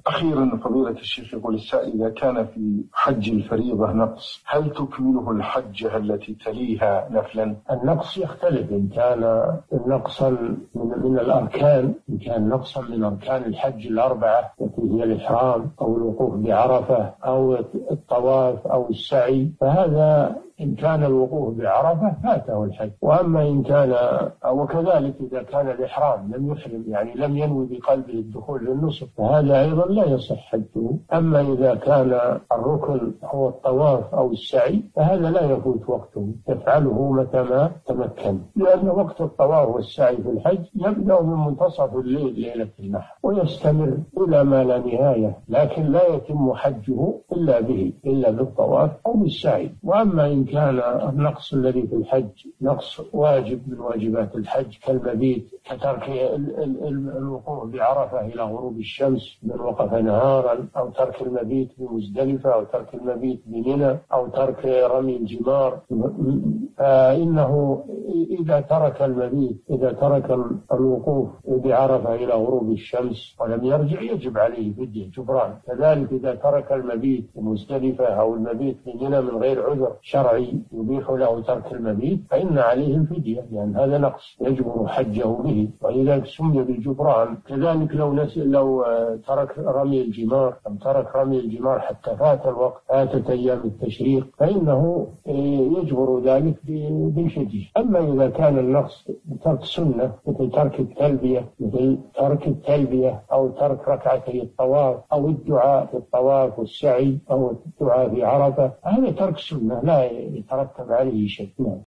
أخيرا فضيلة الشيخ، يقول السائل: إذا كان في حج الفريضة نقص، هل تكمله الحجة التي تليها نفلا؟ النقص يختلف، إن كان نقصا من الأركان، إن كان نقصا من أركان الحج الأربعة التي هي الإحرام أو الوقوف بعرفة أو الطواف أو السعي، فهذا إن كان الوقوف بعرفة فاته الحج. وأما إن كان، وكذلك إذا كان الإحرام لم يحرم، يعني لم ينوي بقلبه الدخول للنسك، فهذا أيضا لا يصح حجه. أما إذا كان الركن هو الطواف أو السعي فهذا لا يفوت وقته، يفعله متى ما تمكن، لأن وقت الطواف والسعي في الحج يبدأ من منتصف الليل ليلة النحر ويستمر إلى ما لا نهاية، لكن لا يتم حجه إلا به، إلا بالطواف أو بالسعي. وأما إن كان النقص الذي في الحج نقص واجب من واجبات الحج كالمبيت، كترك الوقوف بعرفة إلى غروب الشمس من وقف نهارا، أو ترك المبيت بمزدلفة، أو ترك المبيت بمنى، أو ترك رمي الجمار، فإنه إذا ترك المبيت، إذا ترك الوقوف بعرفة إلى غروب الشمس ولم يرجع يجب عليه فدية جبران. كذلك إذا ترك المبيت بمزدلفة أو المبيت بمنى من غير عذر شرعي يبيح له ترك المبيت فإن عليه الفدية، لأن هذا نقص يجبر حجه به، وإذا سمي بالجبران. كذلك لو ترك رمي الجمار، أم ترك رمي الجمار حتى فات الوقت، فاتت أيام التشريق، فإنه يجبر ذلك بالفدية. أما إذا كان النقص بترك سنة مثل ترك التلبية أو ترك ركعتي الطواف أو الدعاء في الطواف والسعي أو الدعاء في عرفة، هذا ترك سنة لا يترتب عليه شيء.